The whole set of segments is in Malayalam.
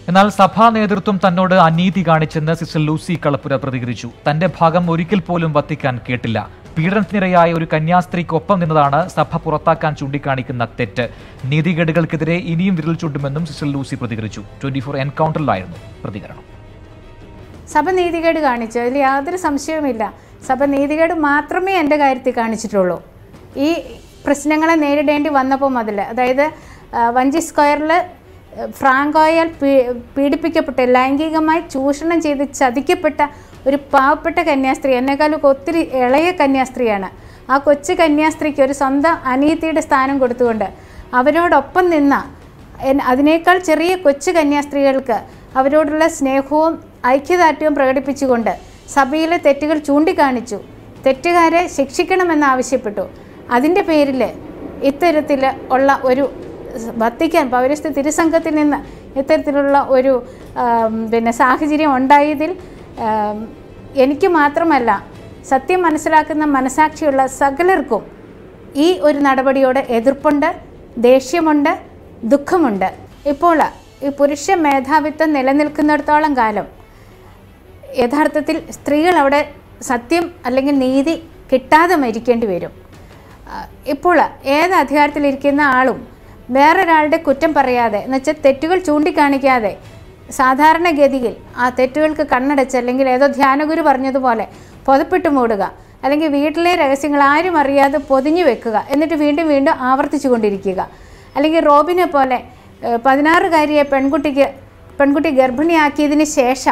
എന്നാൽ സഭാ നേതൃത്വം തന്നോട് അനീതി കാണിച്ചെന്ന് സിസ്റ്റർ ലൂസി കളപ്പുര പ്രതികരിച്ചു. തന്റെ ഭാഗം ഒരിക്കൽ പോലും വത്തിക്കാൻ കേട്ടില്ല. പീഡനത്തിനിരയായ ഒരു കന്യാസ്ത്രീക്കൊപ്പം നിന്നതാണ് സഭ പുറത്താക്കാൻ ചൂണ്ടിക്കാണിക്കുന്ന തെറ്റ്. നീതികേടുകൾക്കെതിരെ ഇനിയും വിരൽ ചൂണ്ടുമെന്നും സിസ്റ്റർ ലൂസി പ്രതികരിച്ചു. 24 എൻകൗണ്ടറിലായിരുന്നു പ്രതികരണം. സഭ നീതികേട് കാണിച്ചു, അതിൽ യാതൊരു സംശയവുമില്ല. സഭ നീതികേട് മാത്രമേ എൻ്റെ കാര്യത്തിൽ കാണിച്ചിട്ടുള്ളൂ. ഈ പ്രശ്നങ്ങളെ നേരിടേണ്ടി വന്നപ്പോൾ മുതൽ, അതായത് വഞ്ചി സ്ക്വയറിൽ ഫ്രാങ്കോയാൽ പീഡിപ്പിക്കപ്പെട്ട, ലൈംഗികമായി ചൂഷണം ചെയ്ത് ചതിക്കപ്പെട്ട ഒരു പാവപ്പെട്ട കന്യാസ്ത്രീ, എന്നെക്കാളും ഒത്തിരി ഇളയ കന്യാസ്ത്രീയാണ്. ആ കൊച്ചു കന്യാസ്ത്രീക്ക് ഒരു സ്വന്തം അനിയത്തിയുടെ സ്ഥാനം കൊടുത്തുകൊണ്ട് അവരോടൊപ്പം നിന്ന അതിനേക്കാൾ ചെറിയ കൊച്ചു കന്യാസ്ത്രീകൾക്ക് അവരോടുള്ള സ്നേഹവും ഐക്യദാർഢ്യവും പ്രകടിപ്പിച്ചുകൊണ്ട് സഭയിലെ തെറ്റുകൾ ചൂണ്ടിക്കാണിച്ചു. തെറ്റുകാരെ ശിക്ഷിക്കണമെന്നാവശ്യപ്പെട്ടു. അതിൻ്റെ പേരിൽ ഇത്തരത്തിൽ ഉള്ള ഒരു വത്തിക്കാൻ പൗരസ്ത്യ തിരുസംഘത്തിൽ നിന്ന് ഇത്തരത്തിലുള്ള ഒരു സാഹചര്യം ഉണ്ടായതിൽ എനിക്ക് മാത്രമല്ല, സത്യം മനസ്സിലാക്കുന്ന മനസാക്ഷിയുള്ള സകലർക്കും ഈ ഒരു നടപടിയോട് എതിർപ്പുണ്ട്, ദേഷ്യമുണ്ട്, ദുഃഖമുണ്ട്. ഇപ്പോൾ ഈ പുരുഷ മേധാവിത്വം നിലനിൽക്കുന്നിടത്തോളം കാലം യഥാർത്ഥത്തിൽ സ്ത്രീകൾ അവിടെ സത്യം അല്ലെങ്കിൽ നീതി കിട്ടാതെ മരിക്കേണ്ടി വരും. ഇപ്പോൾ ഏത് അധികാരത്തിലിരിക്കുന്ന ആളും വേറൊരാളുടെ കുറ്റം പറയാതെ, എന്നുവെച്ചാൽ തെറ്റുകൾ ചൂണ്ടിക്കാണിക്കാതെ സാധാരണഗതിയിൽ ആ തെറ്റുകൾക്ക് കണ്ണടച്ച്, അല്ലെങ്കിൽ ഏതോ ധ്യാനഗുരു പറഞ്ഞതുപോലെ പുതപ്പിട്ട് മൂടുക, അല്ലെങ്കിൽ വീട്ടിലെ രഹസ്യങ്ങൾ ആരും അറിയാതെ പൊതിഞ്ഞു വെക്കുക, എന്നിട്ട് വീണ്ടും വീണ്ടും ആവർത്തിച്ചു കൊണ്ടിരിക്കുക. അല്ലെങ്കിൽ റോബിനെ പോലെ 16-കാരിയെ പെൺകുട്ടി ഗർഭിണിയാക്കിയതിന് ശേഷം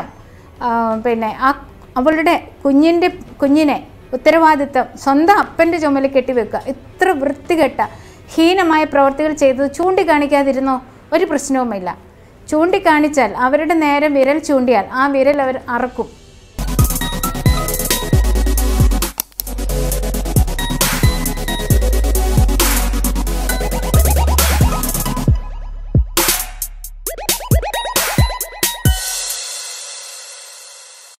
അവളുടെ കുഞ്ഞിനെ ഉത്തരവാദിത്വം സ്വന്തം അപ്പൻ്റെ ചുമലിൽ കെട്ടിവെക്കുക. ഇത്ര വൃത്തികെട്ട ഹീനമായ പ്രവർത്തികൾ ചെയ്തത് ചൂണ്ടിക്കാണിക്കാതിരുന്നോ? ഒരു പ്രശ്നവുമില്ല. ചൂണ്ടിക്കാണിച്ചാൽ, അവരുടെ നേരെ വിരൽ ചൂണ്ടിയാൽ ആ വിരൽ അവർ അറക്കും.